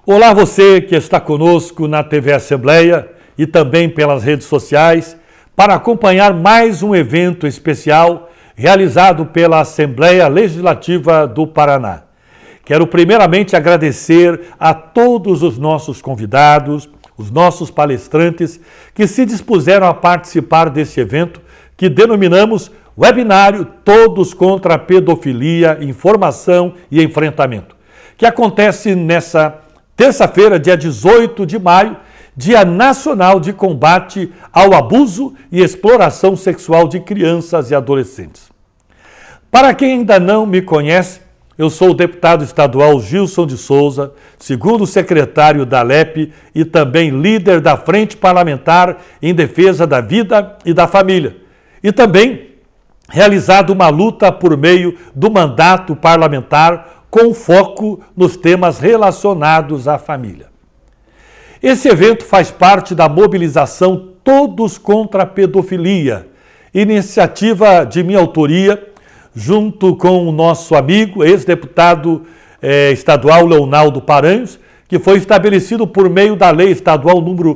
Olá você que está conosco na TV Assembleia e também pelas redes sociais para acompanhar mais um evento especial realizado pela Assembleia Legislativa do Paraná. Quero primeiramente agradecer a todos os nossos convidados, os nossos palestrantes que se dispuseram a participar desse evento que denominamos Webinário Todos contra a Pedofilia, Informação e Enfrentamento, que acontece nessa terça-feira, dia 18 de maio, Dia Nacional de Combate ao Abuso e Exploração Sexual de Crianças e Adolescentes. Para quem ainda não me conhece, eu sou o deputado estadual Gilson de Souza, segundo secretário da ALEP e também líder da Frente Parlamentar em Defesa da Vida e da Família. E também realizado uma luta por meio do mandato parlamentar com foco nos temas relacionados à família. Esse evento faz parte da mobilização Todos contra a Pedofilia, iniciativa de minha autoria, junto com o nosso amigo, ex-deputado estadual Leonardo Paranhos, que foi estabelecido por meio da Lei Estadual número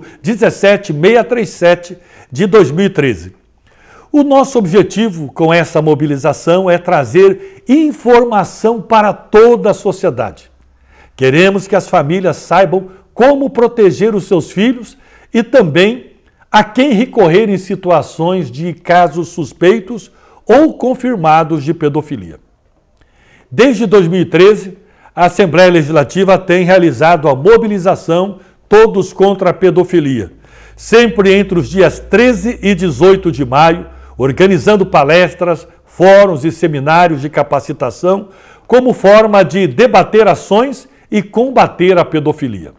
17637 de 2013. O nosso objetivo com essa mobilização é trazer informação para toda a sociedade. Queremos que as famílias saibam como proteger os seus filhos e também a quem recorrer em situações de casos suspeitos ou confirmados de pedofilia. Desde 2013, a Assembleia Legislativa tem realizado a mobilização Todos contra a Pedofilia, sempre entre os dias 13 e 18 de maio, organizando palestras, fóruns e seminários de capacitação como forma de debater ações e combater a pedofilia.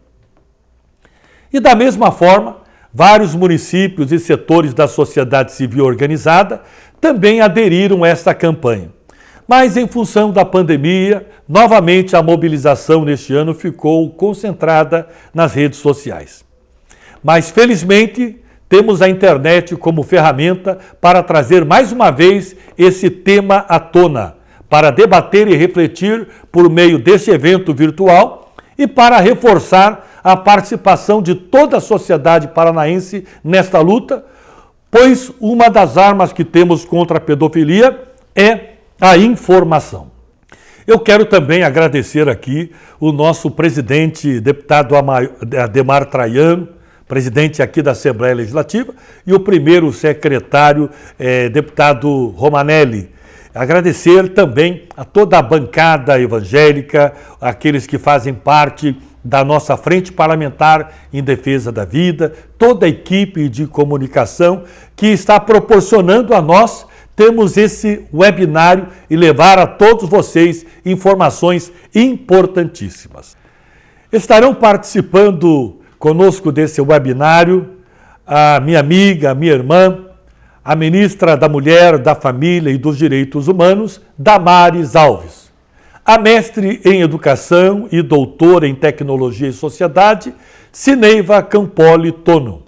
E da mesma forma, vários municípios e setores da sociedade civil organizada também aderiram a esta campanha. Mas em função da pandemia, novamente a mobilização neste ano ficou concentrada nas redes sociais. Mas felizmente, temos a internet como ferramenta para trazer mais uma vez esse tema à tona, para debater e refletir por meio deste evento virtual e para reforçar a participação de toda a sociedade paranaense nesta luta, pois uma das armas que temos contra a pedofilia é a informação. Eu quero também agradecer aqui o nosso presidente, deputado Ademar Traiano, presidente aqui da Assembleia Legislativa, e o primeiro secretário, deputado Romanelli. Agradecer também a toda a bancada evangélica, aqueles que fazem parte da nossa Frente Parlamentar em Defesa da Vida, toda a equipe de comunicação que está proporcionando a nós termos esse webinário e levar a todos vocês informações importantíssimas. Estarão participando conosco desse webinário a minha amiga, a minha irmã, a ministra da Mulher, da Família e dos Direitos Humanos, Damares Alves, a mestre em Educação e doutora em Tecnologia e Sociedade, Cineiva Campoli Tono,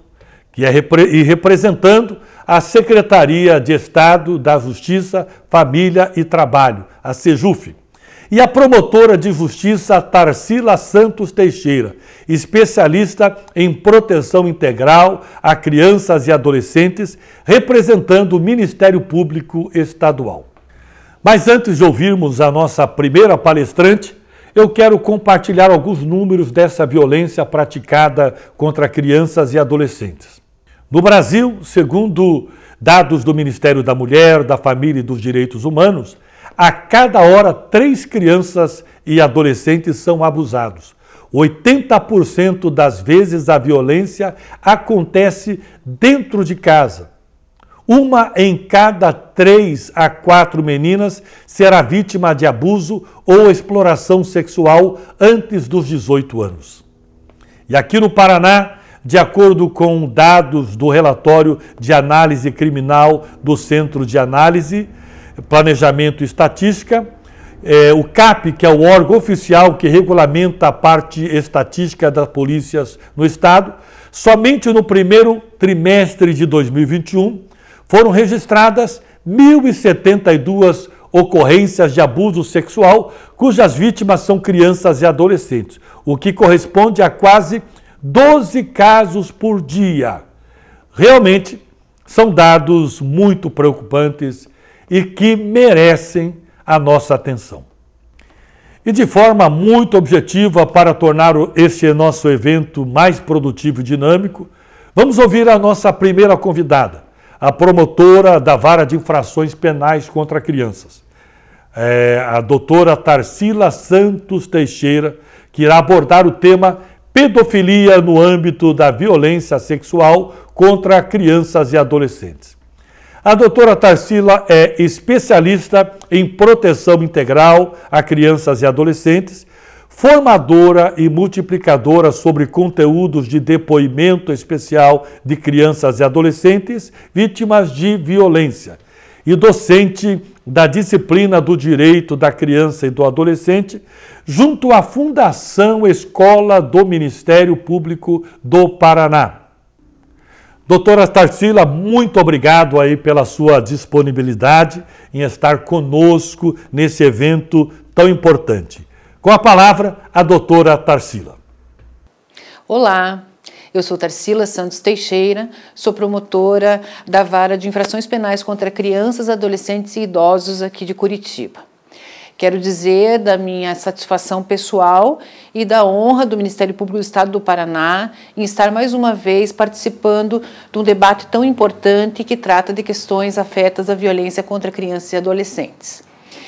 e representando a Secretaria de Estado da Justiça, Família e Trabalho, a SEJUF, e a promotora de justiça Tarsila Santos Teixeira, especialista em proteção integral a crianças e adolescentes, representando o Ministério Público Estadual. Mas antes de ouvirmos a nossa primeira palestrante, eu quero compartilhar alguns números dessa violência praticada contra crianças e adolescentes. No Brasil, segundo dados do Ministério da Mulher, da Família e dos Direitos Humanos, a cada hora 3 crianças e adolescentes são abusados. 80% das vezes a violência acontece dentro de casa. 1 em cada 3 a 4 meninas será vítima de abuso ou exploração sexual antes dos 18 anos. E aqui no Paraná, de acordo com dados do relatório de análise criminal do Centro de Análise, Planejamento e Estatística, o CAP, que é o órgão oficial que regulamenta a parte estatística das polícias no Estado, somente no primeiro trimestre de 2021 foram registradas 1.072 ocorrências de abuso sexual cujas vítimas são crianças e adolescentes, o que corresponde a quase 12 casos por dia. Realmente, são dados muito preocupantes e que merecem a nossa atenção. E de forma muito objetiva, para tornar este nosso evento mais produtivo e dinâmico, vamos ouvir a nossa primeira convidada, a promotora da Vara de Infrações Penais contra Crianças, a doutora Tarsila Santos Teixeira, que irá abordar o tema pedofilia no âmbito da violência sexual contra crianças e adolescentes. A doutora Tarsila é especialista em proteção integral a crianças e adolescentes, formadora e multiplicadora sobre conteúdos de depoimento especial de crianças e adolescentes vítimas de violência e docente da disciplina do direito da criança e do adolescente, junto à Fundação Escola do Ministério Público do Paraná. Doutora Tarsila, muito obrigado aí pela sua disponibilidade em estar conosco nesse evento tão importante. Com a palavra, a doutora Tarsila. Olá, eu sou Tarsila Santos Teixeira, sou promotora da Vara de Infrações Penais contra Crianças, Adolescentes e Idosos aqui de Curitiba. Quero dizer da minha satisfação pessoal e da honra do Ministério Público do Estado do Paraná em estar mais uma vez participando de um debate tão importante que trata de questões afetas à violência contra crianças e adolescentes.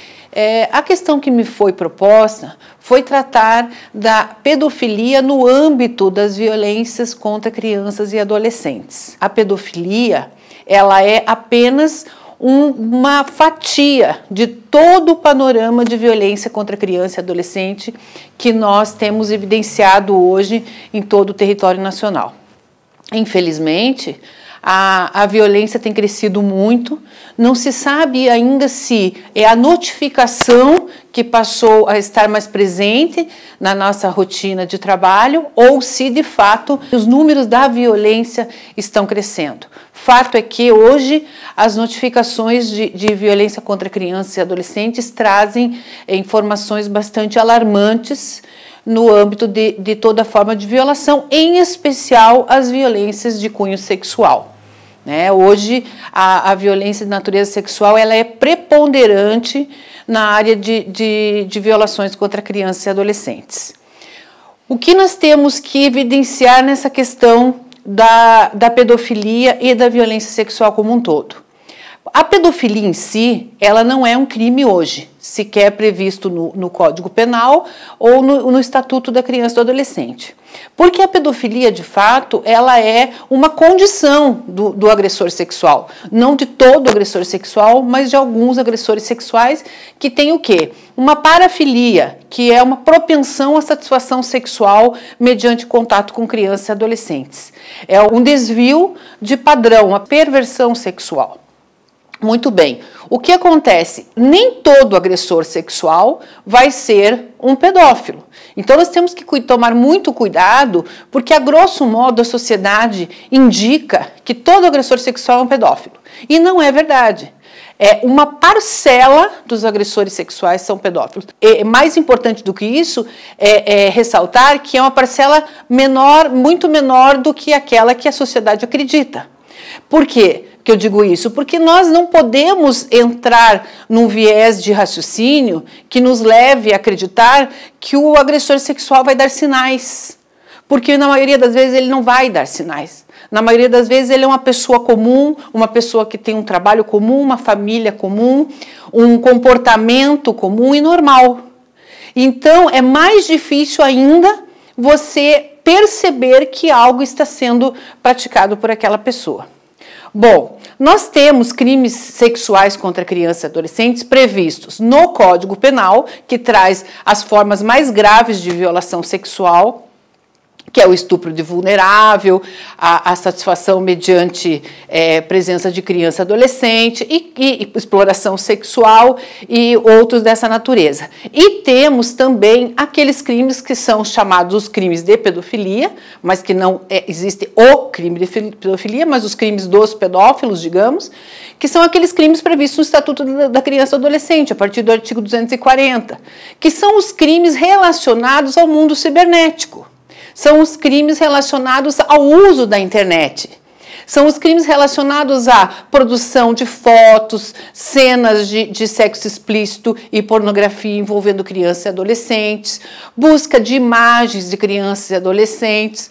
A questão que me foi proposta foi tratar da pedofilia no âmbito das violências contra crianças e adolescentes. A pedofilia, ela é apenas uma fatia de todo o panorama de violência contra criança e adolescente que nós temos evidenciado hoje em todo o território nacional. Infelizmente, a violência tem crescido muito, não se sabe ainda se é a notificação que passou a estar mais presente na nossa rotina de trabalho ou se, de fato, os números da violência estão crescendo. Fato é que hoje as notificações de violência contra crianças e adolescentes trazem informações bastante alarmantes no âmbito de toda forma de violação, em especial as violências de cunho sexual. Hoje, a violência de natureza sexual ela é preponderante na área de violações contra crianças e adolescentes. O que nós temos que evidenciar nessa questão da pedofilia e da violência sexual como um todo? A pedofilia em si, ela não é um crime hoje, sequer previsto no Código Penal ou no Estatuto da Criança e do Adolescente. Porque a pedofilia, de fato, ela é uma condição do agressor sexual. Não de todo agressor sexual, mas de alguns agressores sexuais que têm o quê? Uma parafilia, que é uma propensão à satisfação sexual mediante contato com crianças e adolescentes. É um desvio de padrão, uma perversão sexual. Muito bem, o que acontece? Nem todo agressor sexual vai ser um pedófilo. Então nós temos que tomar muito cuidado, porque a grosso modo a sociedade indica que todo agressor sexual é um pedófilo. E não é verdade. Uma parcela dos agressores sexuais são pedófilos. E mais importante do que isso é ressaltar que é uma parcela menor, muito menor do que aquela que a sociedade acredita. Por quê que eu digo isso? Porque nós não podemos entrar num viés de raciocínio que nos leve a acreditar que o agressor sexual vai dar sinais. Porque na maioria das vezes ele não vai dar sinais. Na maioria das vezes ele é uma pessoa comum, uma pessoa que tem um trabalho comum, uma família comum, um comportamento comum e normal. Então é mais difícil ainda você perceber que algo está sendo praticado por aquela pessoa. Bom, nós temos crimes sexuais contra crianças e adolescentes previstos no Código Penal, que traz as formas mais graves de violação sexual, que é o estupro de vulnerável, a satisfação mediante presença de criança e adolescente e exploração sexual e outros dessa natureza. E temos também aqueles crimes que são chamados os crimes de pedofilia, mas que não existe o crime de pedofilia, mas os crimes dos pedófilos, digamos, que são aqueles crimes previstos no Estatuto da Criança e Adolescente, a partir do artigo 240, que são os crimes relacionados ao mundo cibernético. São os crimes relacionados ao uso da internet. São os crimes relacionados à produção de fotos, cenas de sexo explícito e pornografia envolvendo crianças e adolescentes, busca de imagens de crianças e adolescentes,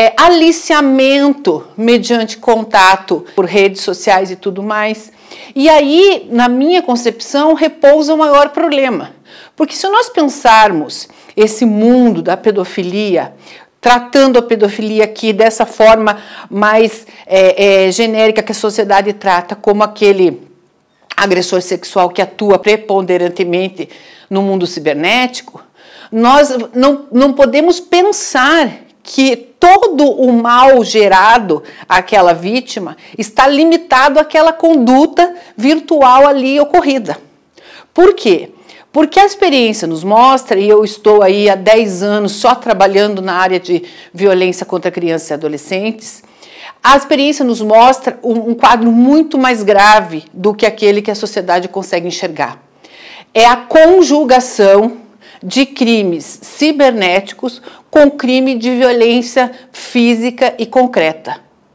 aliciamento mediante contato por redes sociais e tudo mais. E aí, na minha concepção, repousa o maior problema. Porque se nós pensarmos esse mundo da pedofilia, tratando a pedofilia aqui dessa forma mais genérica que a sociedade trata, como aquele agressor sexual que atua preponderantemente no mundo cibernético, nós não podemos pensar que todo o mal gerado àquela vítima está limitado àquela conduta virtual ali ocorrida. Por quê? Porque a experiência nos mostra, e eu estou aí há 10 anos só trabalhando na área de violência contra crianças e adolescentes, a experiência nos mostra um quadro muito mais grave do que aquele que a sociedade consegue enxergar. É a conjugação de crimes cibernéticos com crime de violência física e concreta.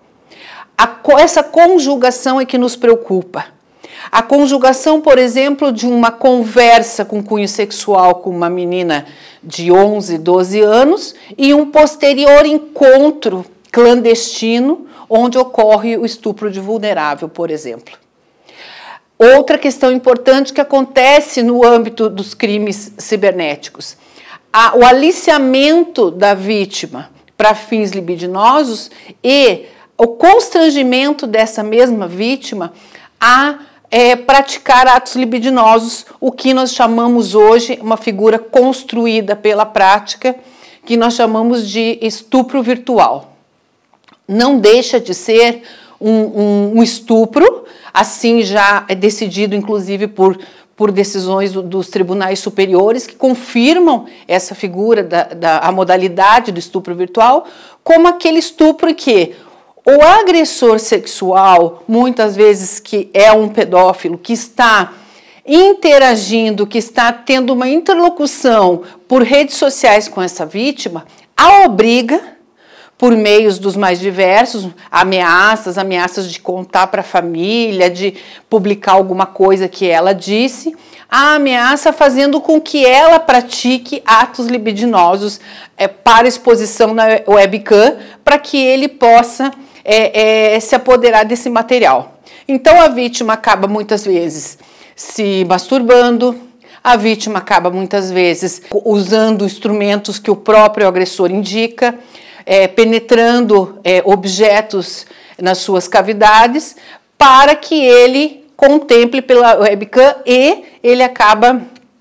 Essa conjugação é que nos preocupa. A conjugação, por exemplo, de uma conversa com cunho sexual com uma menina de 11, 12 anos e um posterior encontro clandestino onde ocorre o estupro de vulnerável, por exemplo. Outra questão importante que acontece no âmbito dos crimes cibernéticos, o aliciamento da vítima para fins libidinosos e o constrangimento dessa mesma vítima a praticar atos libidinosos, o que nós chamamos hoje, uma figura construída pela prática, que nós chamamos de estupro virtual. Não deixa de ser um estupro, assim já é decidido inclusive por decisões dos tribunais superiores que confirmam essa figura a modalidade do estupro virtual, como aquele estupro que o agressor sexual, muitas vezes que é um pedófilo, que está interagindo, que está tendo uma interlocução por redes sociais com essa vítima, a obriga, por meios dos mais diversos, ameaças de contar para a família, de publicar alguma coisa que ela disse, a ameaça fazendo com que ela pratique atos libidinosos para exposição na webcam, para que ele possa se apoderar desse material. Então a vítima acaba muitas vezes se masturbando, a vítima acaba muitas vezes usando instrumentos que o próprio agressor indica, penetrando objetos nas suas cavidades para que ele contemple pela webcam e ele acaba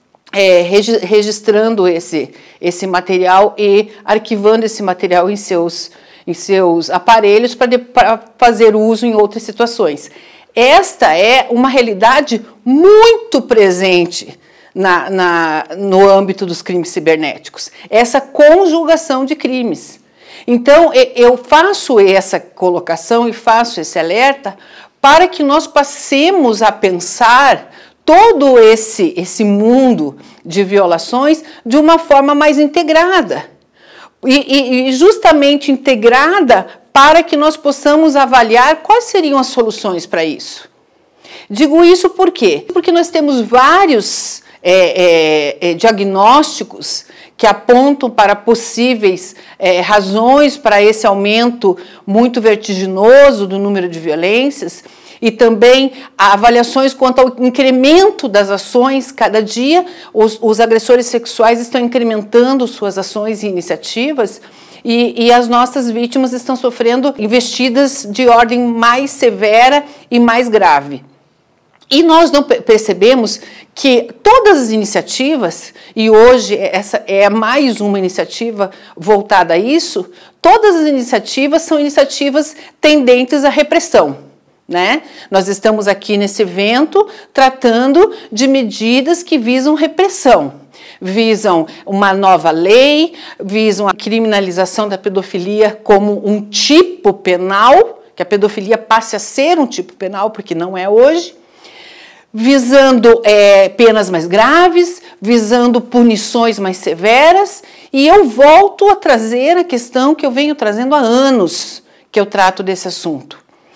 registrando esse material e arquivando esse material em seus aparelhos para fazer uso em outras situações. Esta é uma realidade muito presente no âmbito dos crimes cibernéticos, essa conjugação de crimes. Então, eu faço essa colocação e faço esse alerta para que nós passemos a pensar todo esse mundo de violações de uma forma mais integrada. E justamente integrada para que nós possamos avaliar quais seriam as soluções para isso. Digo isso por quê? Porque nós temos vários diagnósticos que apontam para possíveis razões para esse aumento muito vertiginoso do número de violências e também avaliações quanto ao incremento das ações. Cada dia os agressores sexuais estão incrementando suas ações e iniciativas e as nossas vítimas estão sofrendo investidas de ordem mais severa e mais grave. E nós não percebemos que todas as iniciativas, e hoje essa é mais uma iniciativa voltada a isso, todas as iniciativas são iniciativas tendentes à repressão, né? Nós estamos aqui nesse evento tratando de medidas que visam repressão, visam uma nova lei, visam a criminalização da pedofilia como um tipo penal, que a pedofilia passe a ser um tipo penal, porque não é hoje, visando penas mais graves, visando punições mais severas, e eu volto a trazer a questão que eu venho trazendo há anos, que eu trato desse assunto.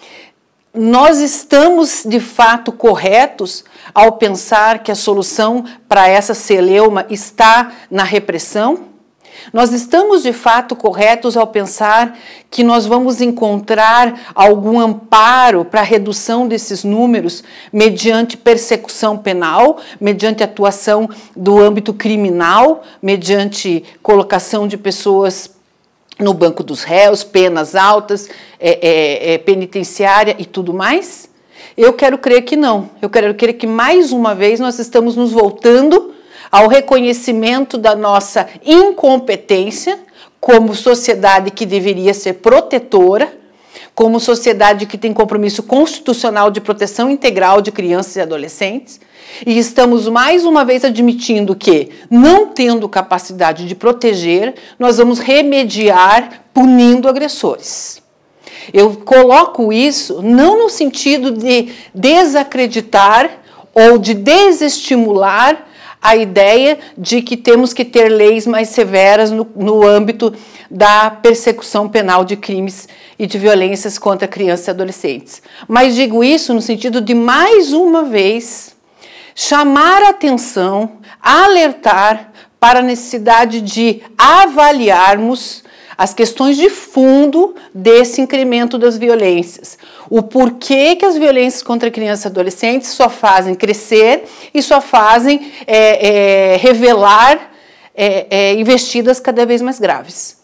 Nós estamos, de fato, corretos ao pensar que a solução para essa celeuma está na repressão? Nós estamos, de fato, corretos ao pensar que nós vamos encontrar algum amparo para a redução desses números mediante persecução penal, mediante atuação do âmbito criminal, mediante colocação de pessoas no banco dos réus, penas altas, penitenciária e tudo mais? Eu quero crer que não. Eu quero crer que, mais uma vez, nós estamos nos voltando ao reconhecimento da nossa incompetência como sociedade que deveria ser protetora, como sociedade que tem compromisso constitucional de proteção integral de crianças e adolescentes, e estamos mais uma vez admitindo que, não tendo capacidade de proteger, nós vamos remediar punindo agressores. Eu coloco isso não no sentido de desacreditar ou de desestimular a ideia de que temos que ter leis mais severas no âmbito da persecução penal de crimes e de violências contra crianças e adolescentes. Mas digo isso no sentido de, mais uma vez, chamar a atenção, alertar para a necessidade de avaliarmos as questões de fundo desse incremento das violências. O porquê que as violências contra crianças e adolescentes só fazem crescer e só fazem revelar investidas cada vez mais graves.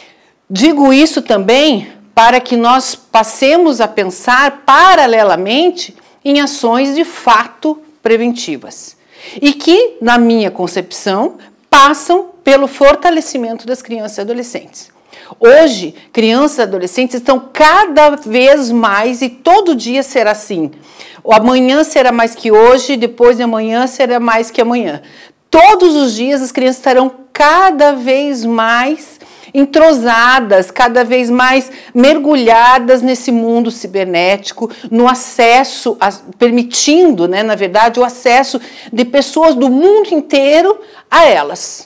Digo isso também para que nós passemos a pensar paralelamente em ações de fato preventivas e que, na minha concepção, passam pelo fortalecimento das crianças e adolescentes. Hoje, crianças e adolescentes estão cada vez mais, e todo dia será assim. O amanhã será mais que hoje, depois de amanhã será mais que amanhã. Todos os dias as crianças estarão cada vez mais entrosadas, cada vez mais mergulhadas nesse mundo cibernético, no acesso, permitindo, né, na verdade, o acesso de pessoas do mundo inteiro a elas.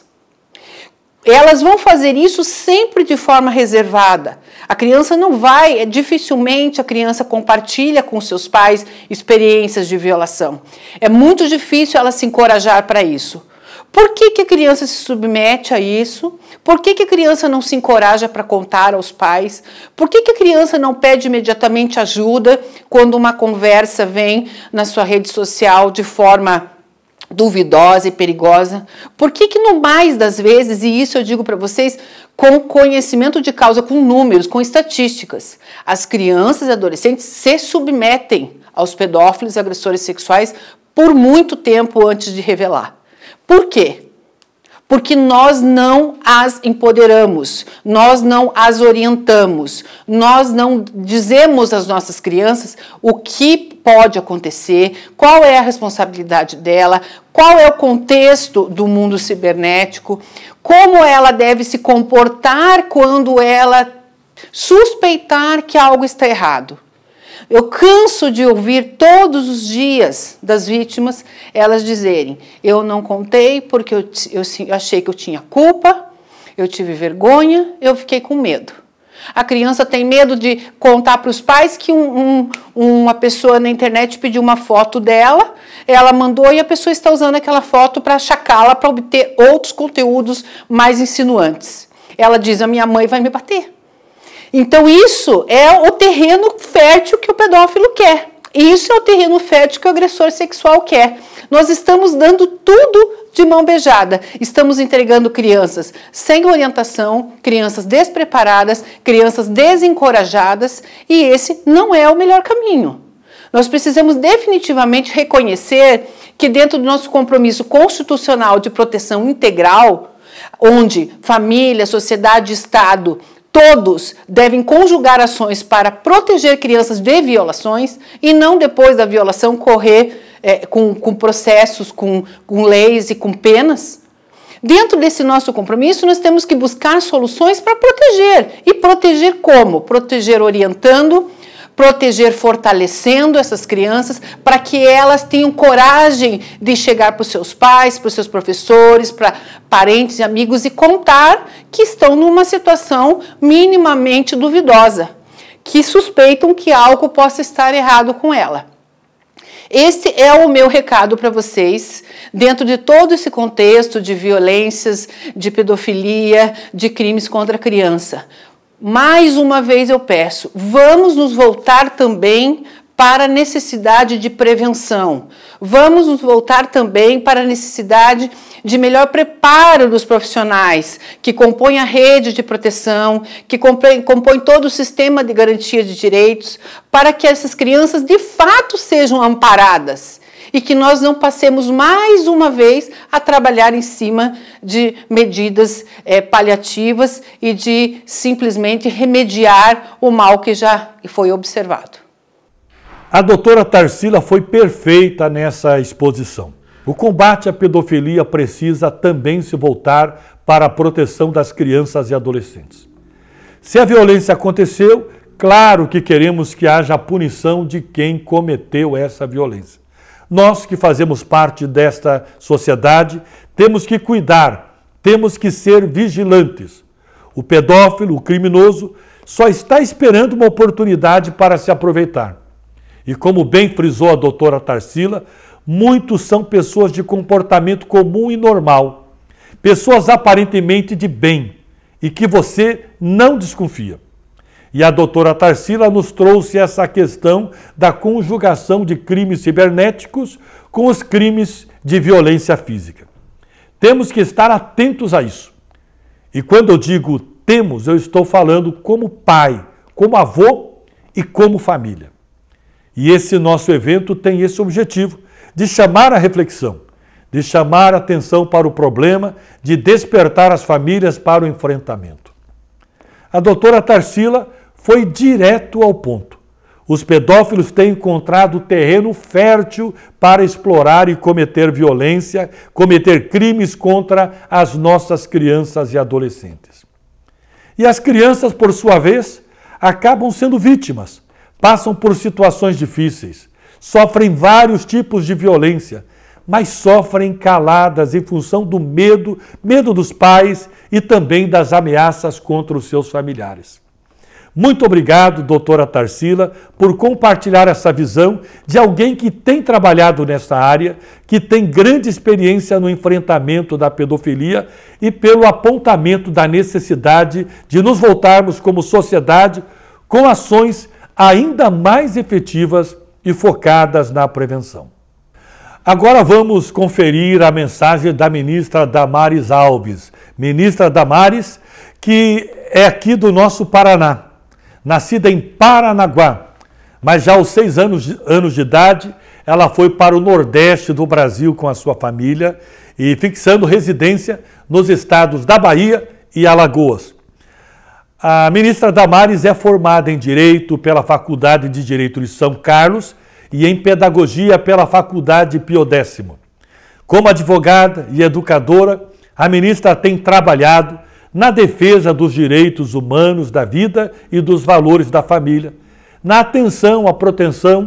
Elas vão fazer isso sempre de forma reservada. A criança não vai, dificilmente a criança compartilha com seus pais experiências de violação. É muito difícil ela se encorajar para isso. Por que a criança se submete a isso? Por que a criança não se encoraja para contar aos pais? Por que a criança não pede imediatamente ajuda quando uma conversa vem na sua rede social de forma duvidosa e perigosa? Por que no mais das vezes, e isso eu digo para vocês com conhecimento de causa, com números, com estatísticas, as crianças e adolescentes se submetem aos pedófilos e agressores sexuais por muito tempo antes de revelar? Por quê? Porque nós não as empoderamos, nós não as orientamos, nós não dizemos às nossas crianças o que pode acontecer, qual é a responsabilidade dela, qual é o contexto do mundo cibernético, como ela deve se comportar quando ela suspeitar que algo está errado. Eu canso de ouvir todos os dias das vítimas elas dizerem: eu não contei porque eu achei que eu tinha culpa, eu tive vergonha, eu fiquei com medo. A criança tem medo de contar para os pais que uma pessoa na internet pediu uma foto dela, ela mandou e a pessoa está usando aquela foto para achacá-la, para obter outros conteúdos mais insinuantes. Ela diz: a minha mãe vai me bater. Então isso é o terreno fértil que o pedófilo quer. Isso é o terreno fértil que o agressor sexual quer. Nós estamos dando tudo de mão beijada. Estamos entregando crianças sem orientação, crianças despreparadas, crianças desencorajadas, e esse não é o melhor caminho. Nós precisamos definitivamente reconhecer que dentro do nosso compromisso constitucional de proteção integral, onde família, sociedade e Estado, todos devem conjugar ações para proteger crianças de violações e não depois da violação correr com processos, com leis e com penas. Dentro desse nosso compromisso, nós temos que buscar soluções para proteger. E proteger como? Proteger orientando, proteger fortalecendo essas crianças para que elas tenham coragem de chegar para os seus pais, para os seus professores, para parentes e amigos e contar que estão numa situação minimamente duvidosa, que suspeitam que algo possa estar errado com ela. Esse é o meu recado para vocês, dentro de todo esse contexto de violências, de pedofilia, de crimes contra a criança. Mais uma vez eu peço, vamos nos voltar também para a necessidade de prevenção. Vamos nos voltar também para a necessidade de melhor preparo dos profissionais que compõem a rede de proteção, que compõem todo o sistema de garantia de direitos, para que essas crianças de fato sejam amparadas e que nós não passemos mais uma vez a trabalhar em cima de medidas paliativas e de simplesmente remediar o mal que já foi observado. A doutora Tarsila foi perfeita nessa exposição. O combate à pedofilia precisa também se voltar para a proteção das crianças e adolescentes. Se a violência aconteceu, claro que queremos que haja a punição de quem cometeu essa violência. Nós que fazemos parte desta sociedade, temos que cuidar, temos que ser vigilantes. O pedófilo, o criminoso, só está esperando uma oportunidade para se aproveitar. E como bem frisou a doutora Tarsila, muitos são pessoas de comportamento comum e normal, pessoas aparentemente de bem e que você não desconfia. E a doutora Tarsila nos trouxe essa questão da conjugação de crimes cibernéticos com os crimes de violência física. Temos que estar atentos a isso. E quando eu digo temos, eu estou falando como pai, como avô e como família. E esse nosso evento tem esse objetivo, de chamar a reflexão, de chamar a atenção para o problema, de despertar as famílias para o enfrentamento. A doutora Tarsila foi direto ao ponto. Os pedófilos têm encontrado terreno fértil para explorar e cometer violência, cometer crimes contra as nossas crianças e adolescentes. E as crianças, por sua vez, acabam sendo vítimas. Passam por situações difíceis, sofrem vários tipos de violência, mas sofrem caladas em função do medo dos pais e também das ameaças contra os seus familiares. Muito obrigado, doutora Tarsila, por compartilhar essa visão de alguém que tem trabalhado nessa área, que tem grande experiência no enfrentamento da pedofilia e pelo apontamento da necessidade de nos voltarmos como sociedade com ações ainda mais efetivas e focadas na prevenção. Agora vamos conferir a mensagem da ministra Damares Alves. Ministra Damares, que é aqui do nosso Paraná, nascida em Paranaguá, mas já aos 6 anos de idade, ela foi para o Nordeste do Brasil com a sua família e fixando residência nos estados da Bahia e Alagoas. A ministra Damares é formada em Direito pela Faculdade de Direito de São Carlos e em Pedagogia pela Faculdade Pio X. Como advogada e educadora, a ministra tem trabalhado na defesa dos direitos humanos, da vida e dos valores da família, na atenção à proteção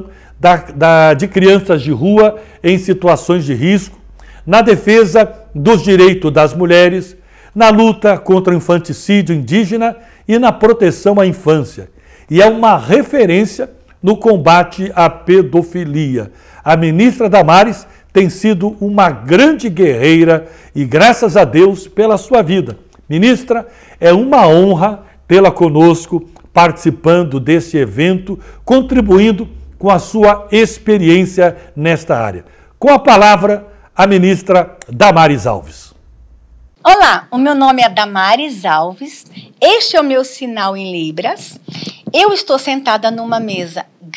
de crianças de rua em situações de risco, na defesa dos direitos das mulheres, na luta contra o infanticídio indígena e na proteção à infância. E é uma referência no combate à pedofilia. A ministra Damares tem sido uma grande guerreira e graças a Deus pela sua vida. Ministra, é uma honra tê-la conosco, participando desse evento, contribuindo com a sua experiência nesta área. Com a palavra, a ministra Damares Alves. Olá, o meu nome é Damares Alves, este é o meu sinal em Libras. Eu estou sentada numa mesa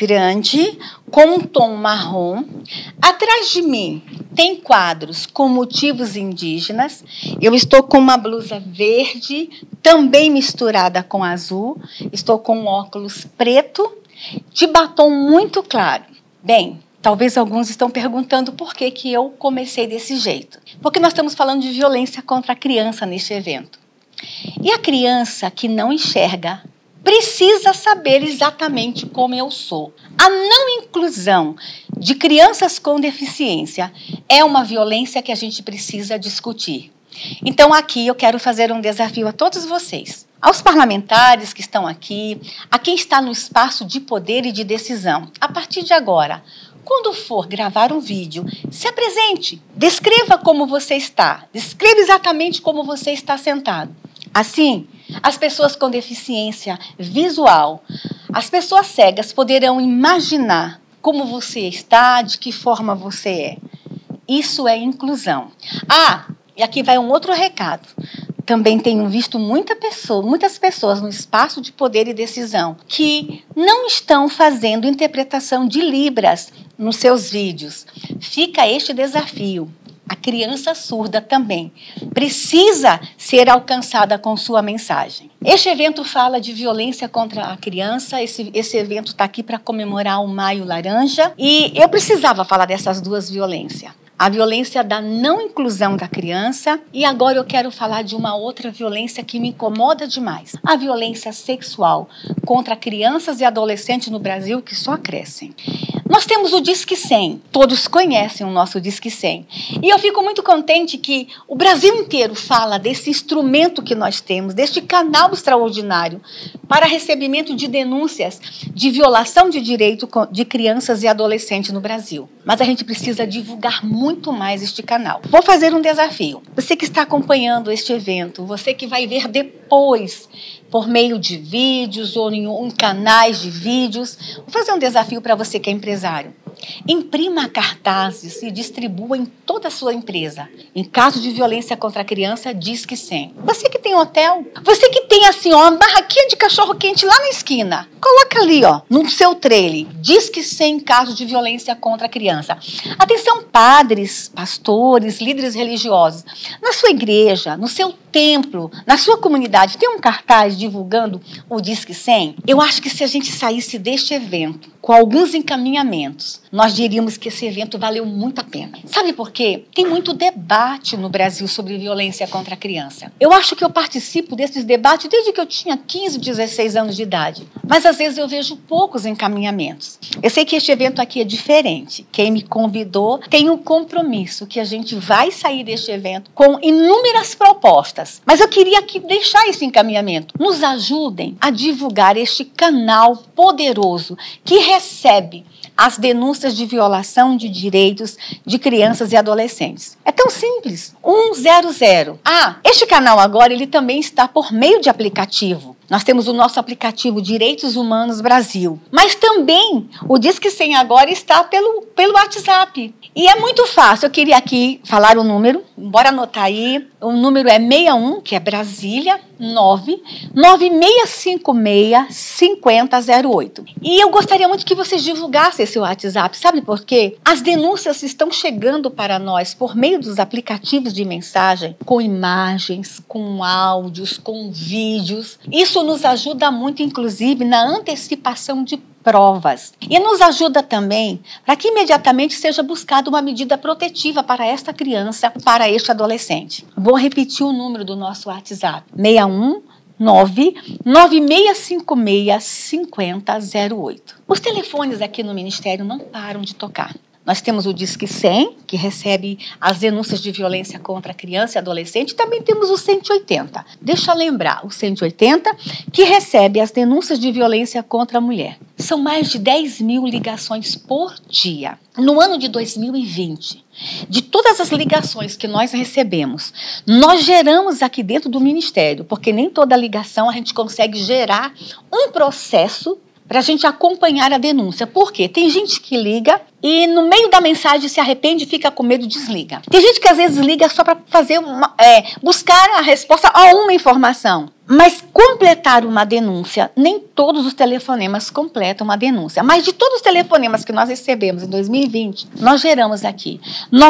grande, com um tom marrom. Atrás de mim tem quadros com motivos indígenas. Eu estou com uma blusa verde, também misturada com azul. Estou com um óculos preto, de batom muito claro. Bem, talvez alguns estão perguntando por que eu comecei desse jeito. Porque nós estamos falando de violência contra a criança neste evento. E a criança que não enxerga precisa saber exatamente como eu sou. A não inclusão de crianças com deficiência é uma violência que a gente precisa discutir. Então, aqui eu quero fazer um desafio a todos vocês, aos parlamentares que estão aqui, a quem está no espaço de poder e de decisão. A partir de agora, quando for gravar um vídeo, se apresente, descreva como você está, descreva exatamente como você está sentado. Assim, as pessoas com deficiência visual, as pessoas cegas poderão imaginar como você está, de que forma você é. Isso é inclusão. Ah, e aqui vai um outro recado. Também tenho visto muitas pessoas no espaço de poder e decisão que não estão fazendo interpretação de Libras nos seus vídeos. Fica este desafio. A criança surda também precisa ser alcançada com sua mensagem. Este evento fala de violência contra a criança. Esse evento está aqui para comemorar o Maio Laranja. E eu precisava falar dessas duas violências. A violência da não inclusão da criança, e agora eu quero falar de uma outra violência que me incomoda demais. A violência sexual contra crianças e adolescentes no Brasil, que só crescem. Nós temos o Disque 100, todos conhecem o nosso Disque 100. E eu fico muito contente que o Brasil inteiro fala desse instrumento que nós temos, deste canal extraordinário para recebimento de denúncias de violação de direito de crianças e adolescentes no Brasil. Mas a gente precisa divulgar muito mais este canal. Vou fazer um desafio. Você que está acompanhando este evento, você que vai ver depois, por meio de vídeos ou em canais de vídeos, vou fazer um desafio para você que é empresário. Imprima cartazes e distribua em toda a sua empresa. Em caso de violência contra a criança, Disque 100. Você que tem hotel, você que tem assim, ó, uma barraquinha de cachorro-quente lá na esquina, coloca ali, ó, no seu trailer, Disque 100 em caso de violência contra a criança. Atenção, padres, pastores, líderes religiosos. Na sua igreja, no seu templo, na sua comunidade, tem um cartaz divulgando o Disque 100? Eu acho que se a gente saísse deste evento com alguns encaminhamentos, nós diríamos que esse evento valeu muito a pena. Sabe por quê? Tem muito debate no Brasil sobre violência contra a criança. Eu acho que eu participo desses debates desde que eu tinha 15, 16 anos de idade. Mas às vezes eu vejo poucos encaminhamentos. Eu sei que este evento aqui é diferente. Quem me convidou tem um compromisso que a gente vai sair deste evento com inúmeras propostas. Mas eu queria aqui deixar esse encaminhamento. Nos ajudem a divulgar este canal poderoso que recebe as denúncias de violação de direitos de crianças e adolescentes. É tão simples. 100. Ah, este canal agora ele também está por meio de aplicativo. Nós temos o nosso aplicativo Direitos Humanos Brasil. Mas também o Disque 100 agora está pelo WhatsApp. E é muito fácil. Eu queria aqui falar o número. Bora anotar aí. O número é 61, que é Brasília, 99656-5008. E eu gostaria muito que vocês divulgassem esse WhatsApp. Sabe por quê? As denúncias estão chegando para nós por meio dos aplicativos de mensagem, com imagens, com áudios, com vídeos. Isso nos ajuda muito, inclusive, na antecipação de provas. E nos ajuda também para que imediatamente seja buscada uma medida protetiva para esta criança, para este adolescente. Vou repetir o número do nosso WhatsApp. 619-9656-5008. Os telefones aqui no Ministério não param de tocar. Nós temos o Disque 100, que recebe as denúncias de violência contra a criança e adolescente. Também temos o 180. Deixa eu lembrar, o 180, que recebe as denúncias de violência contra a mulher. São mais de 10 mil ligações por dia. No ano de 2020, de todas as ligações que nós recebemos, nós geramos aqui dentro do Ministério, porque nem toda ligação a gente consegue gerar um processo para a gente acompanhar a denúncia. Por quê? Tem gente que liga e no meio da mensagem se arrepende, fica com medo e desliga. Tem gente que às vezes liga só para fazer buscar a resposta a uma informação. Mas completar uma denúncia, nem todos os telefonemas completam uma denúncia. Mas de todos os telefonemas que nós recebemos em 2020, nós geramos aqui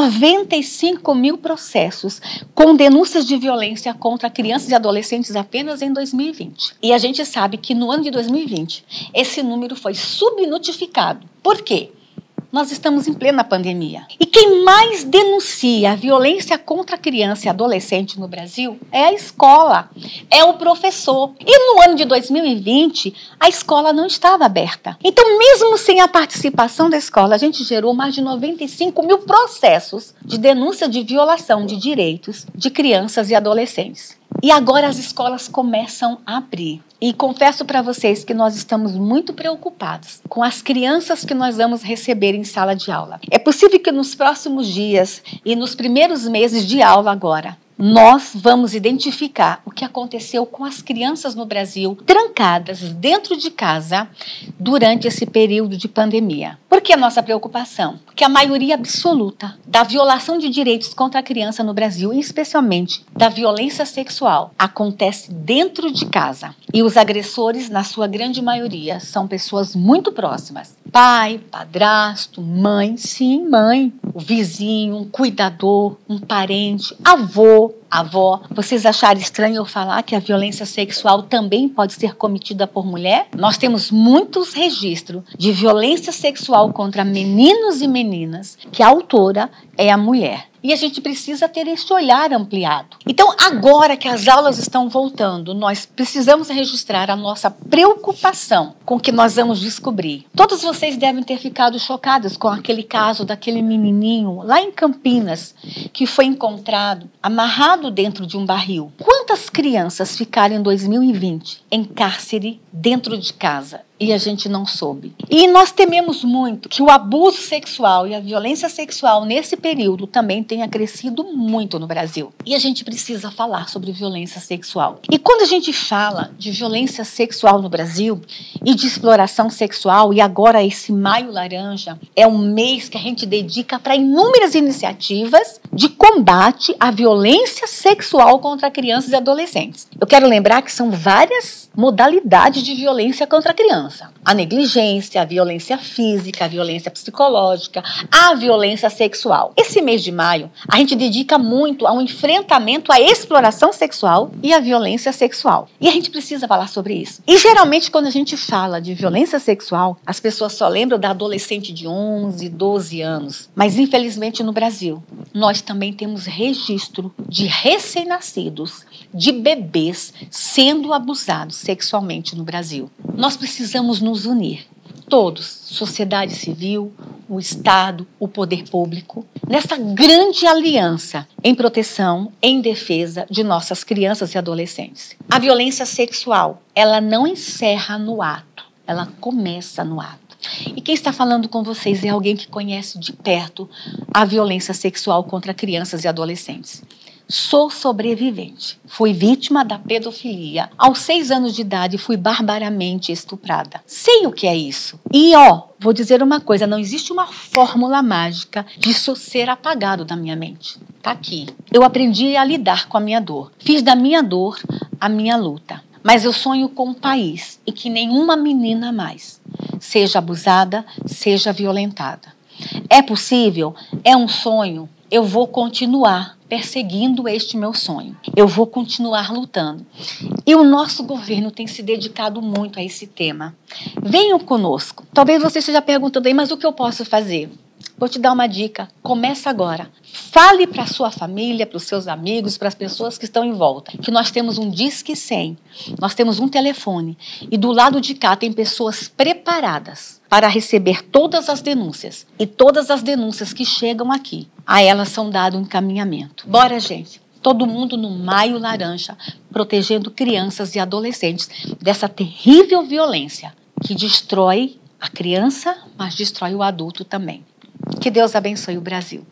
95 mil processos com denúncias de violência contra crianças e adolescentes apenas em 2020. E a gente sabe que no ano de 2020, esse número foi subnotificado. Por quê? Nós estamos em plena pandemia. E quem mais denuncia a violência contra criança e adolescente no Brasil é a escola, é o professor. E no ano de 2020, a escola não estava aberta. Então, mesmo sem a participação da escola, a gente gerou mais de 95 mil processos de denúncia de violação de direitos de crianças e adolescentes. E agora as escolas começam a abrir. E confesso para vocês que nós estamos muito preocupados com as crianças que nós vamos receber em sala de aula. É possível que nos próximos dias e nos primeiros meses de aula agora, nós vamos identificar o que aconteceu com as crianças no Brasil trancadas dentro de casa durante esse período de pandemia. Por que a nossa preocupação? Porque a maioria absoluta da violação de direitos contra a criança no Brasil, e especialmente da violência sexual, acontece dentro de casa. E os agressores, na sua grande maioria, são pessoas muito próximas. Pai, padrasto, mãe, sim, mãe, o vizinho, um cuidador, um parente, avô, avó. Vocês acharam estranho eu falar que a violência sexual também pode ser cometida por mulher? Nós temos muitos registros de violência sexual contra meninos e meninas que a autora é a mulher. E a gente precisa ter esse olhar ampliado. Então, agora que as aulas estão voltando, nós precisamos registrar a nossa preocupação com o que nós vamos descobrir. Todos vocês devem ter ficado chocados com aquele caso daquele menininho lá em Campinas, que foi encontrado amarrado dentro de um barril. Quantas crianças ficaram em 2020 em cárcere dentro de casa? E a gente não soube. E nós tememos muito que o abuso sexual e a violência sexual nesse período também tenha crescido muito no Brasil. E a gente precisa falar sobre violência sexual. E quando a gente fala de violência sexual no Brasil e de exploração sexual, e agora esse Maio Laranja é um mês que a gente dedica para inúmeras iniciativas de combate à violência sexual contra crianças e adolescentes. Eu quero lembrar que são várias modalidades de violência contra a criança. A negligência, a violência física, a violência psicológica, a violência sexual. Esse mês de maio, a gente dedica muito ao enfrentamento à exploração sexual e à violência sexual. E a gente precisa falar sobre isso. E geralmente, quando a gente fala de violência sexual, as pessoas só lembram da adolescente de 11, 12 anos. Mas, infelizmente, no Brasil, nós também temos registro de recém-nascidos, de bebês sendo abusados sexualmente no Brasil. Nós precisamos nos unir, todos, sociedade civil, o Estado, o poder público, nessa grande aliança em proteção, em defesa de nossas crianças e adolescentes. A violência sexual, ela não encerra no ato, ela começa no ato. E quem está falando com vocês é alguém que conhece de perto a violência sexual contra crianças e adolescentes. Sou sobrevivente. Fui vítima da pedofilia. Aos 6 anos de idade, fui barbaramente estuprada. Sei o que é isso. E, vou dizer uma coisa, não existe uma fórmula mágica disso ser apagado da minha mente. Tá aqui. Eu aprendi a lidar com a minha dor. Fiz da minha dor a minha luta. Mas eu sonho com um país em que nenhuma menina mais seja abusada, seja violentada. É possível? É um sonho? Eu vou continuar perseguindo este meu sonho. Eu vou continuar lutando. E o nosso governo tem se dedicado muito a esse tema. Venham conosco. Talvez você esteja perguntando aí, mas o que eu posso fazer? Vou te dar uma dica. Começa agora. Fale para a sua família, para os seus amigos, para as pessoas que estão em volta, que nós temos um Disque 100, nós temos um telefone e do lado de cá tem pessoas preparadas para receber todas as denúncias. E todas as denúncias que chegam aqui, a elas são dado um encaminhamento. Bora, gente. Todo mundo no Maio Laranja, protegendo crianças e adolescentes dessa terrível violência que destrói a criança, mas destrói o adulto também. Que Deus abençoe o Brasil.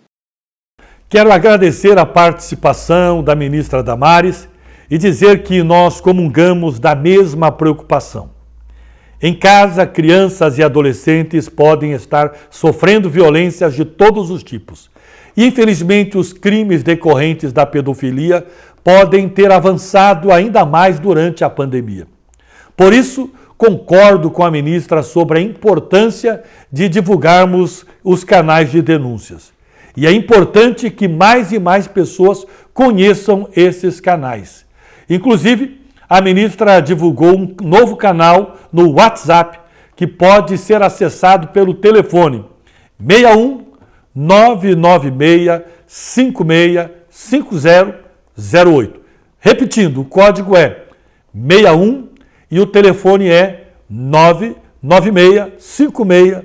Quero agradecer a participação da ministra Damares e dizer que nós comungamos da mesma preocupação. Em casa, crianças e adolescentes podem estar sofrendo violências de todos os tipos. E, infelizmente, os crimes decorrentes da pedofilia podem ter avançado ainda mais durante a pandemia. Por isso, concordo com a ministra sobre a importância de divulgarmos os canais de denúncias. E é importante que mais e mais pessoas conheçam esses canais. Inclusive, a ministra divulgou um novo canal no WhatsApp que pode ser acessado pelo telefone 61 996 56 5008. Repetindo, o código é 61 e o telefone é 996 56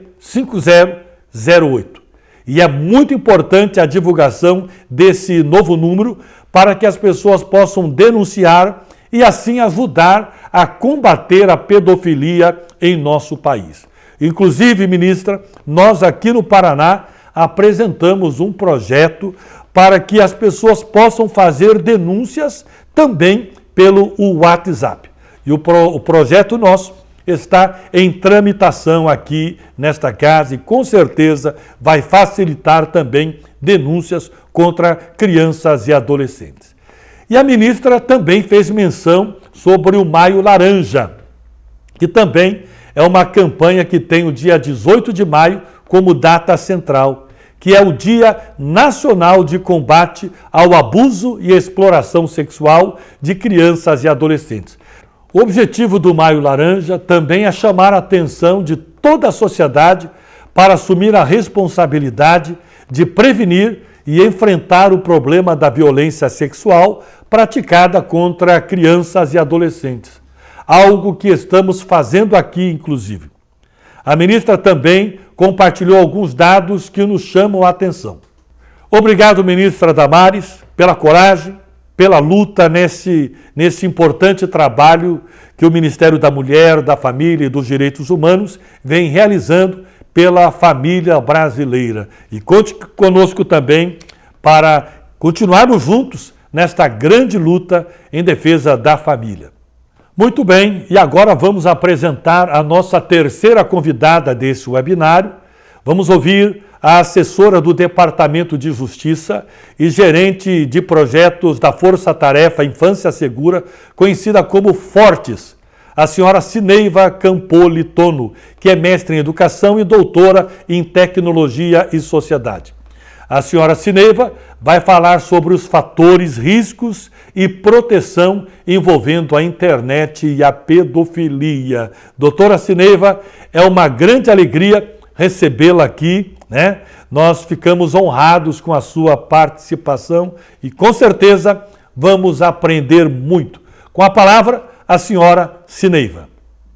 5008. E é muito importante a divulgação desse novo número para que as pessoas possam denunciar e assim ajudar a combater a pedofilia em nosso país. Inclusive, ministra, nós aqui no Paraná apresentamos um projeto para que as pessoas possam fazer denúncias também pelo WhatsApp. E o projeto nosso está em tramitação aqui nesta casa e com certeza vai facilitar também denúncias contra crianças e adolescentes. E a ministra também fez menção sobre o Maio Laranja, que também é uma campanha que tem o dia 18 de maio como data central, que é o Dia Nacional de Combate ao Abuso e Exploração Sexual de Crianças e Adolescentes. O objetivo do Maio Laranja também é chamar a atenção de toda a sociedade para assumir a responsabilidade de prevenir e enfrentar o problema da violência sexual praticada contra crianças e adolescentes. Algo que estamos fazendo aqui, inclusive. A ministra também compartilhou alguns dados que nos chamam a atenção. Obrigado, ministra Damares, pela coragem, pela luta nesse importante trabalho que o Ministério da Mulher, da Família e dos Direitos Humanos vem realizando pela família brasileira. E conte conosco também para continuarmos juntos nesta grande luta em defesa da família. Muito bem, e agora vamos apresentar a nossa terceira convidada desse webinário. Vamos ouvir a assessora do Departamento de Justiça e gerente de projetos da Força Tarefa Infância Segura, conhecida como Fortes, a senhora Cineiva Campoli Tono, que é mestre em Educação e doutora em Tecnologia e Sociedade. A senhora Cineiva vai falar sobre os fatores, riscos e proteção envolvendo a internet e a pedofilia. Doutora Cineiva, é uma grande alegria recebê-la aqui, né? Nós ficamos honrados com a sua participação e com certeza vamos aprender muito. Com a palavra, a senhora Cineiva.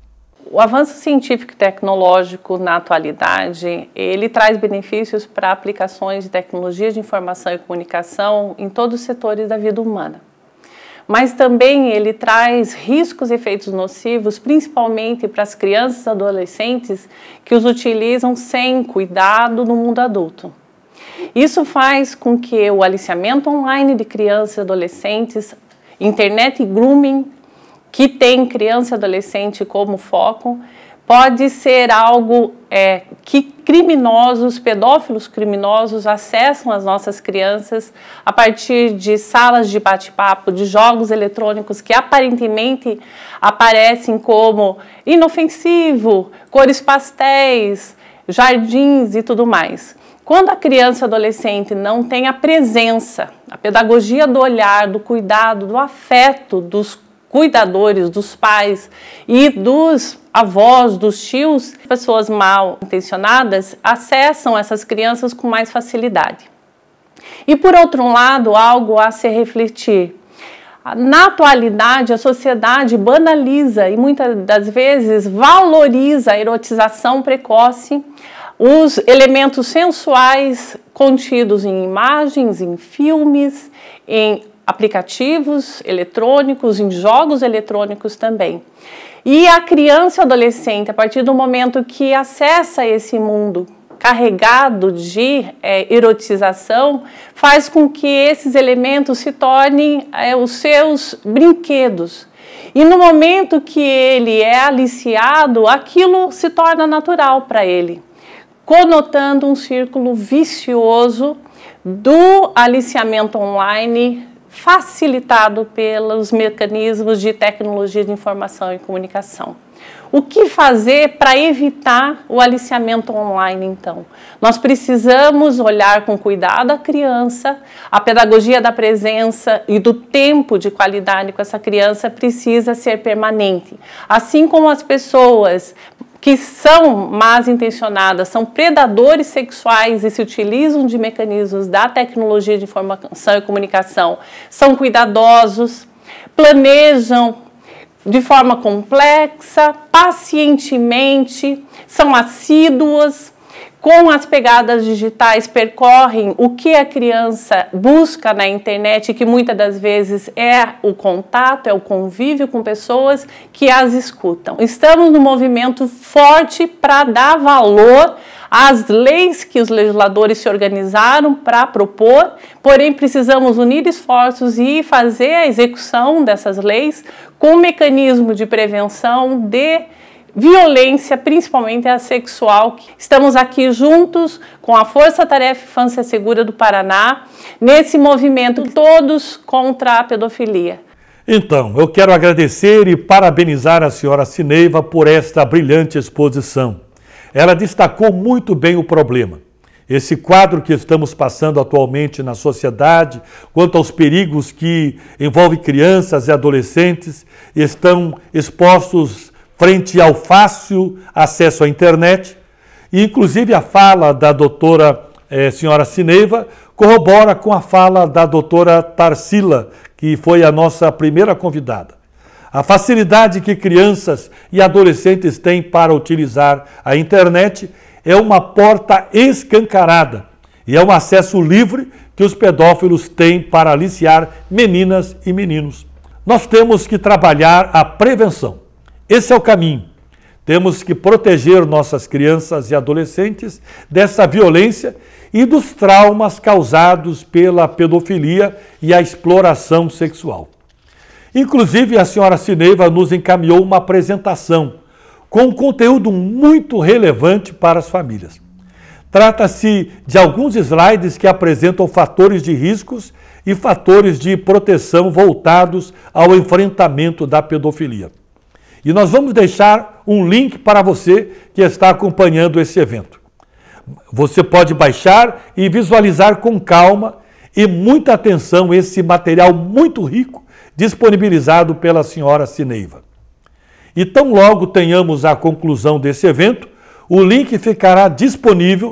O avanço científico e tecnológico na atualidade, ele traz benefícios para aplicações de tecnologias de informação e comunicação em todos os setores da vida humana. Mas também ele traz riscos e efeitos nocivos, principalmente para as crianças e adolescentes que os utilizam sem cuidado no mundo adulto. Isso faz com que o aliciamento online de crianças e adolescentes, internet e grooming, que tem criança e adolescente como foco, pode ser algo que criminosos, pedófilos criminosos acessam as nossas crianças a partir de salas de bate-papo, de jogos eletrônicos que aparentemente aparecem como inofensivo, cores pastéis, jardins e tudo mais. Quando a criança e adolescente não tem a presença, a pedagogia do olhar, do cuidado, do afeto dos cuidadores, dos pais e dos avós, dos tios, pessoas mal intencionadas acessam essas crianças com mais facilidade. E por outro lado, algo a se refletir. Na atualidade, a sociedade banaliza e muitas das vezes valoriza a erotização precoce, os elementos sensuais contidos em imagens, em filmes, em aplicativos eletrônicos, em jogos eletrônicos também. E a criança e o adolescente, a partir do momento que acessa esse mundo carregado de erotização, faz com que esses elementos se tornem os seus brinquedos. E no momento que ele é aliciado, aquilo se torna natural para ele, conotando um círculo vicioso do aliciamento online, facilitado pelos mecanismos de tecnologia de informação e comunicação. O que fazer para evitar o aliciamento online, então? Nós precisamos olhar com cuidado a criança, a pedagogia da presença e do tempo de qualidade com essa criança precisa ser permanente. Assim como as pessoas que são mal intencionadas, são predadores sexuais e se utilizam de mecanismos da tecnologia de informação e comunicação, são cuidadosos, planejam de forma complexa, pacientemente, são assíduas, com as pegadas digitais percorrem o que a criança busca na internet, que muitas das vezes é o contato, é o convívio com pessoas que as escutam. Estamos num movimento forte para dar valor às leis que os legisladores se organizaram para propor, porém precisamos unir esforços e fazer a execução dessas leis com um mecanismo de prevenção de violência, principalmente a sexual. Estamos aqui juntos com a Força Tarefa Infância Segura do Paraná, nesse movimento Todos contra a Pedofilia. Então, eu quero agradecer e parabenizar a senhora Cineiva por esta brilhante exposição. Ela destacou muito bem o problema. Esse quadro que estamos passando atualmente na sociedade, quanto aos perigos que envolvem crianças e adolescentes, estão expostos frente ao fácil acesso à internet. E, inclusive, a fala da doutora senhora Cineiva corrobora com a fala da doutora Tarsila, que foi a nossa primeira convidada. A facilidade que crianças e adolescentes têm para utilizar a internet é uma porta escancarada e é um acesso livre que os pedófilos têm para aliciar meninas e meninos. Nós temos que trabalhar a prevenção. Esse é o caminho. Temos que proteger nossas crianças e adolescentes dessa violência e dos traumas causados pela pedofilia e a exploração sexual. Inclusive, a senhora Cineiva nos encaminhou uma apresentação com um conteúdo muito relevante para as famílias. Trata-se de alguns slides que apresentam fatores de riscos e fatores de proteção voltados ao enfrentamento da pedofilia. E nós vamos deixar um link para você que está acompanhando esse evento. Você pode baixar e visualizar com calma e muita atenção esse material muito rico disponibilizado pela senhora Cineiva. E tão logo tenhamos a conclusão desse evento, o link ficará disponível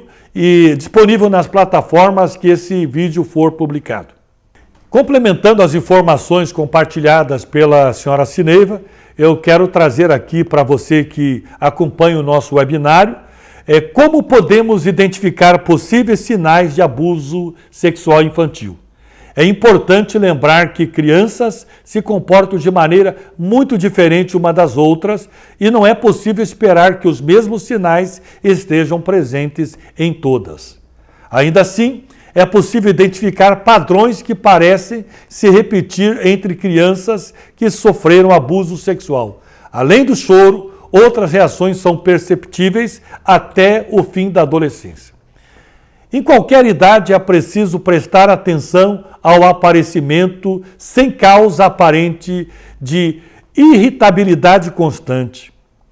nas plataformas que esse vídeo for publicado. Complementando as informações compartilhadas pela senhora Cineiva, eu quero trazer aqui para você que acompanha o nosso webinário como podemos identificar possíveis sinais de abuso sexual infantil. É importante lembrar que crianças se comportam de maneira muito diferente uma das outras e não é possível esperar que os mesmos sinais estejam presentes em todas. Ainda assim, é possível identificar padrões que parecem se repetir entre crianças que sofreram abuso sexual. Além do choro, outras reações são perceptíveis até o fim da adolescência. Em qualquer idade é preciso prestar atenção ao aparecimento sem causa aparente de irritabilidade constante,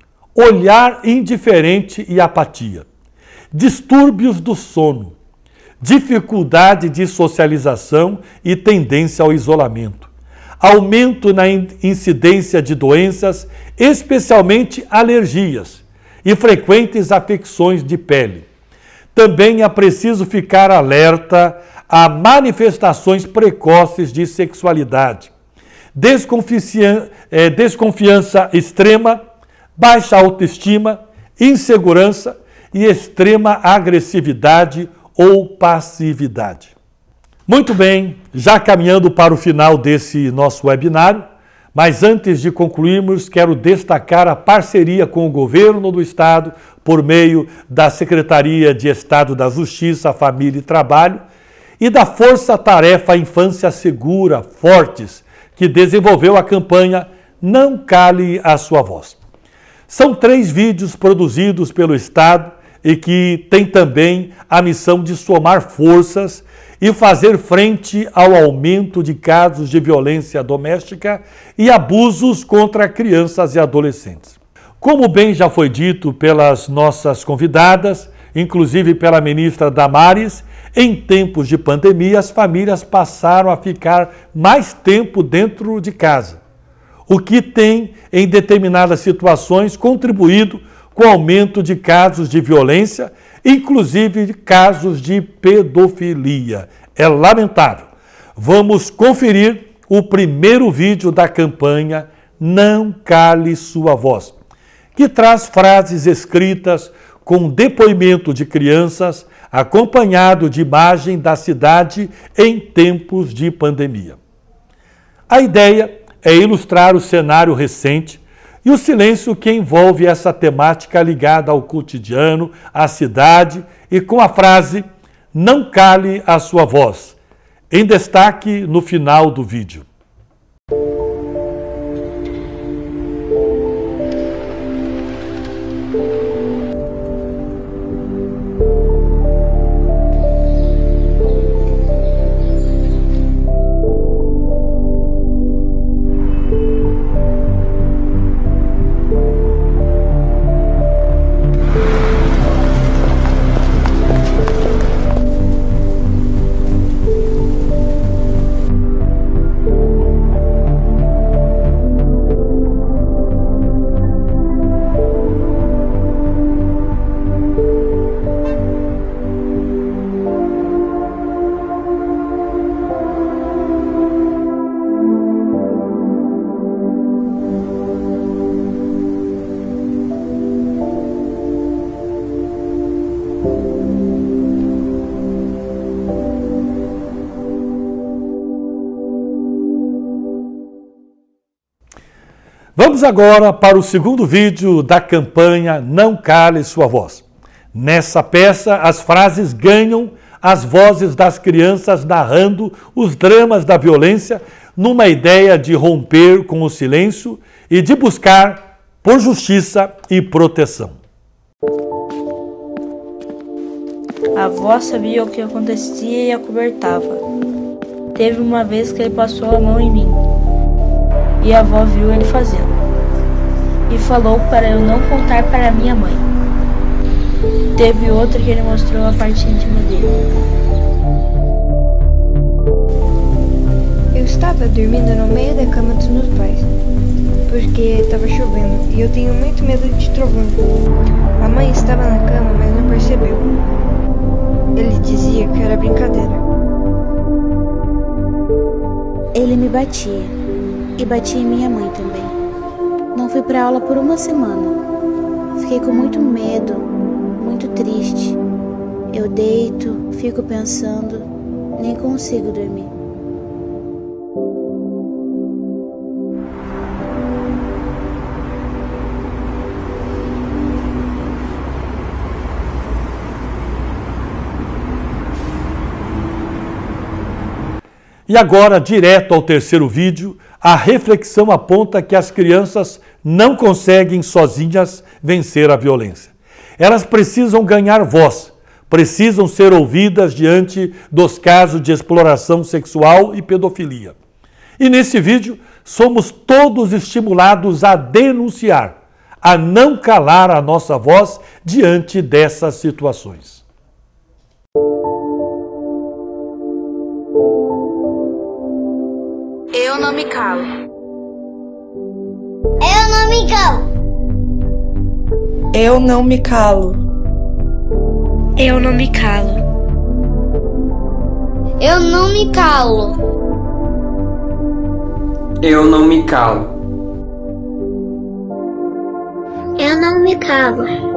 olhar indiferente e apatia, distúrbios do sono, dificuldade de socialização e tendência ao isolamento, aumento na incidência de doenças, especialmente alergias e frequentes afecções de pele. Também é preciso ficar alerta a manifestações precoces de sexualidade, desconfiança extrema, baixa autoestima, insegurança e extrema agressividade ou passividade. Muito bem, já caminhando para o final desse nosso webinário, mas antes de concluirmos, quero destacar a parceria com o Governo do Estado por meio da Secretaria de Estado da Justiça, Família e Trabalho e da Força Tarefa Infância Segura, Fortes, que desenvolveu a campanha Não Cale a Sua Voz. São 3 vídeos produzidos pelo Estado e que tem também a missão de somar forças e fazer frente ao aumento de casos de violência doméstica e abusos contra crianças e adolescentes. Como bem já foi dito pelas nossas convidadas, inclusive pela ministra Damares, em tempos de pandemia as famílias passaram a ficar mais tempo dentro de casa, o que tem, em determinadas situações, contribuído com o aumento de casos de violência, inclusive casos de pedofilia. É lamentável. Vamos conferir o primeiro vídeo da campanha Não Cale Sua Voz, que traz frases escritas com depoimento de crianças, acompanhado de imagem da cidade em tempos de pandemia. A ideia é ilustrar o cenário recente e o silêncio que envolve essa temática ligada ao cotidiano, à cidade e com a frase "Não cale a sua voz", em destaque no final do vídeo. Vamos agora para o segundo vídeo da campanha Não Cale Sua Voz. Nessa peça, as frases ganham as vozes das crianças narrando os dramas da violência numa ideia de romper com o silêncio e de buscar por justiça e proteção. A avó sabia o que acontecia e acobertava. Teve uma vez que ele passou a mão em mim. E a avó viu ele fazendo. E falou para eu não contar para minha mãe. Teve outra que ele mostrou a parte íntima dele. Eu estava dormindo no meio da cama dos meus pais, porque estava chovendo e eu tenho muito medo de trovão. A mãe estava na cama, mas não percebeu. Ele dizia que era brincadeira. Ele me batia. E batia em minha mãe também. Não fui para aula por uma semana. Fiquei com muito medo, muito triste. Eu deito, fico pensando, nem consigo dormir. E agora, direto ao terceiro vídeo, a reflexão aponta que as crianças não conseguem sozinhas vencer a violência. Elas precisam ganhar voz, precisam ser ouvidas diante dos casos de exploração sexual e pedofilia. E nesse vídeo, somos todos estimulados a denunciar, a não calar a nossa voz diante dessas situações. Eu não me calo. Eu não me calo. Eu não me calo. Eu não me calo. Eu não me calo. Eu não me calo. Eu não me calo.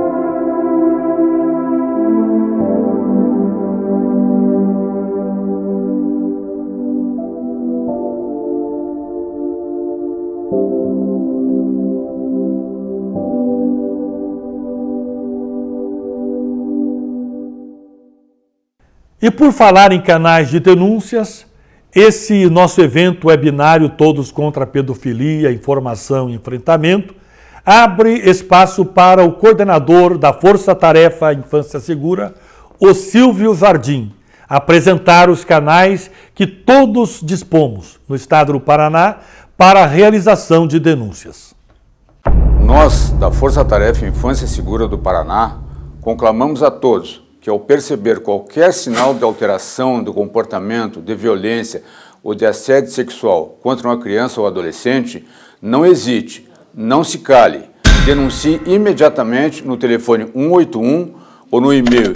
E por falar em canais de denúncias, esse nosso evento webinário Todos contra a Pedofilia, Informação e Enfrentamento abre espaço para o coordenador da Força Tarefa Infância Segura, o Silvio Jardim, apresentar os canais que todos dispomos no estado do Paraná para a realização de denúncias. Nós, da Força Tarefa Infância Segura do Paraná, conclamamos a todos que, ao perceber qualquer sinal de alteração do comportamento, de violência ou de assédio sexual contra uma criança ou adolescente, não hesite, não se cale, denuncie imediatamente no telefone 181 ou no e-mail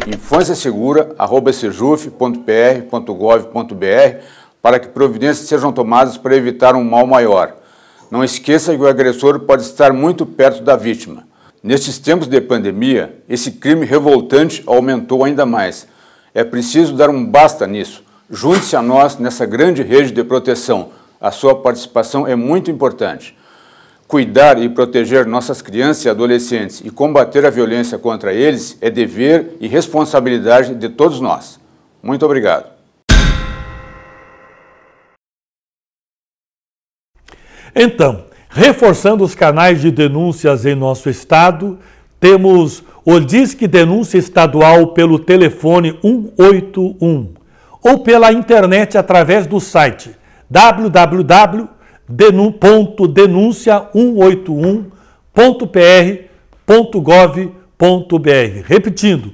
infânciasegura@sejuf.pr.gov.br para que providências sejam tomadas para evitar um mal maior. Não esqueça que o agressor pode estar muito perto da vítima. Nestes tempos de pandemia, esse crime revoltante aumentou ainda mais. É preciso dar um basta nisso. Junte-se a nós nessa grande rede de proteção. A sua participação é muito importante. Cuidar e proteger nossas crianças e adolescentes e combater a violência contra eles é dever e responsabilidade de todos nós. Muito obrigado. Então, reforçando os canais de denúncias em nosso estado, temos o Disque Denúncia Estadual pelo telefone 181 ou pela internet através do site www.denuncia181.pr.gov.br. Repetindo,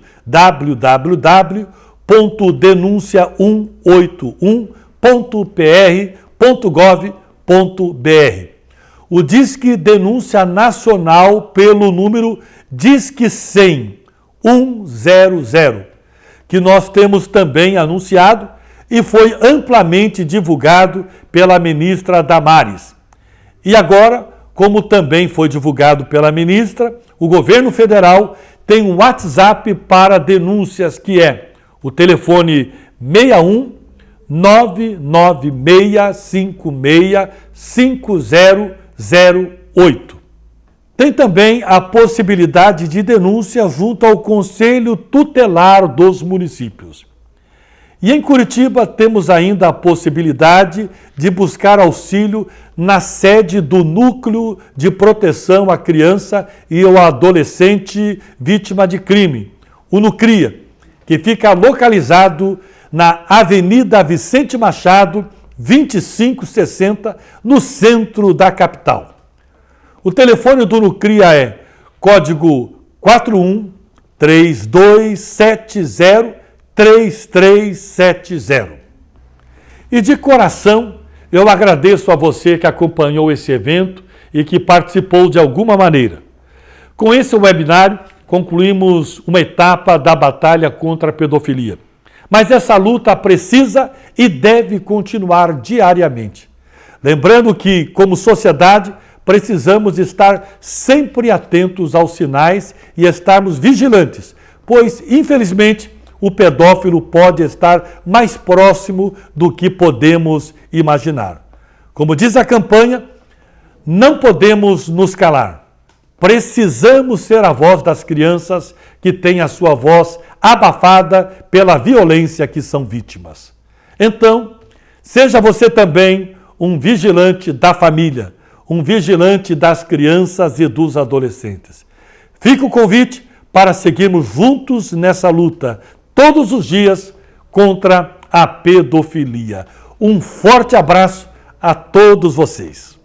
www.denuncia181.pr.gov.br. O Disque Denúncia Nacional pelo número Disque 100 100, que nós temos também anunciado e foi amplamente divulgado pela ministra Damares. E agora, como também foi divulgado pela ministra, o governo federal tem um WhatsApp para denúncias, que é o telefone 61 996565008. Tem também a possibilidade de denúncia junto ao Conselho Tutelar dos Municípios. E em Curitiba temos ainda a possibilidade de buscar auxílio na sede do Núcleo de Proteção à Criança e ao Adolescente Vítima de Crime, o NUCRIA, que fica localizado na Avenida Vicente Machado, 2560, no centro da capital. O telefone do NUCRIA é código 41-3270-3370. E de coração, eu agradeço a você que acompanhou esse evento e que participou de alguma maneira. Com esse webinário, concluímos uma etapa da batalha contra a pedofilia. Mas essa luta precisa e deve continuar diariamente. Lembrando que, como sociedade, precisamos estar sempre atentos aos sinais e estarmos vigilantes, pois, infelizmente, o pedófilo pode estar mais próximo do que podemos imaginar. Como diz a campanha, não podemos nos calar. Precisamos ser a voz das crianças que têm a sua voz abafada pela violência que são vítimas. Então, seja você também um vigilante da família, um vigilante das crianças e dos adolescentes. Fica o convite para seguirmos juntos nessa luta, todos os dias, contra a pedofilia. Um forte abraço a todos vocês.